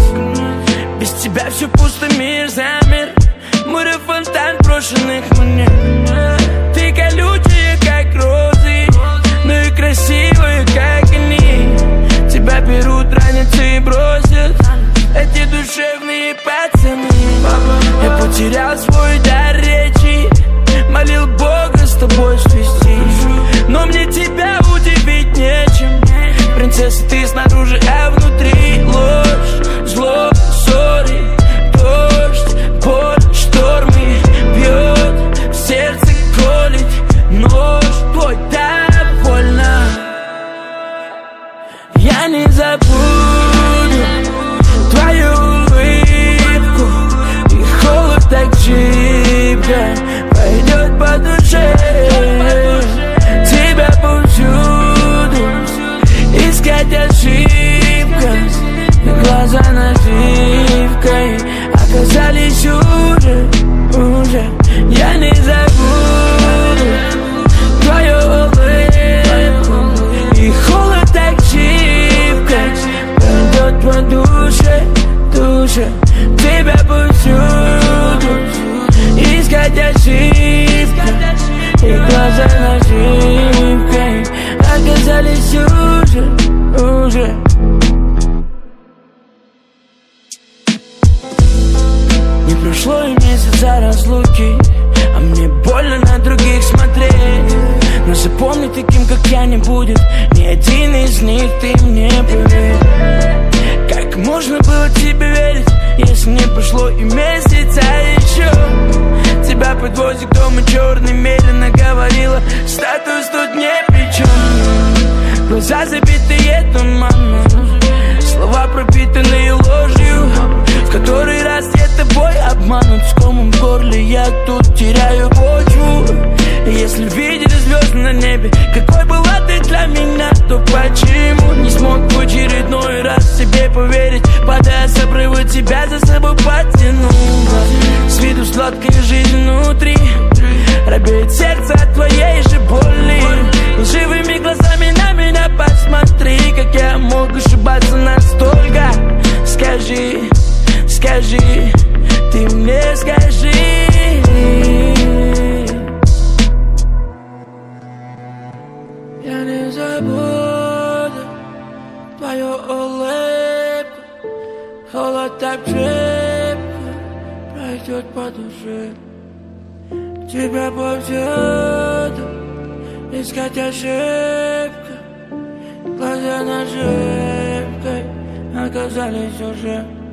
Без тебя все пусто, мир замер. Море фонтан брошенных монет. Ты колючая, как розы, но и красивая, как они. Тебя берут, ранятся и бросят эти душевные пацаны. Я потерял свой дар речи, молил Бога с тобой свести, но мне тебя удивить нечем. Принцесса, ты снаружи, а внутри ложь, зло, ссоры, дождь, боль, штормы. Бьет в сердце, колет нож твой, так больно. Я не забуду твою улыбку, и холод так чипко пойдет по душе. Тебя повсюду искать ошибка, глаза наживкой оказались уже. Я не забуду твою улыбку, и холод так чипко пойдет по душе. Тебя повсюду искать ошибка, и глаза наживкой оказались уже. Не прошло и месяца разлуки, а мне больно на других смотреть. Но запомни, таким как я не будет ни один из них, ты мне поверь. Как можно было тебе верить, если не прошло и месяца еще? Тебя подвозит к дому черный, медленно говорила, статус тут не при чем. Глаза забитые туманом, слова пропитанные ложью, в который раз я тобой обманут. С комом в горле я тут теряю почву. И если видели звезды на небе, какой была ты для меня, то почему не смог в очередной раз себе поверить, падая с обрыва, тебя за собой потянула. С виду сладкая жизнь внутри, робеет сердце от твоей же боли. Лживыми глазами на меня посмотри, как я мог ошибаться настолько. Скажи, ты мне скажи. Я не забуду твою улыбку, холод так крепко пройдет по душе. Тебя повсюду искать ошибка, глаза наживкой оказались уже.